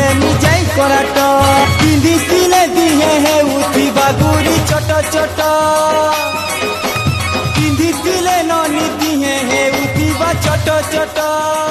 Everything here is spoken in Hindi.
प्रेमी जाई कराट पिंधी सिले दिहे हे उठी बागुरी छोट छोट पिंधी सिले ननी दिहे हे उठी बा छोट छोट।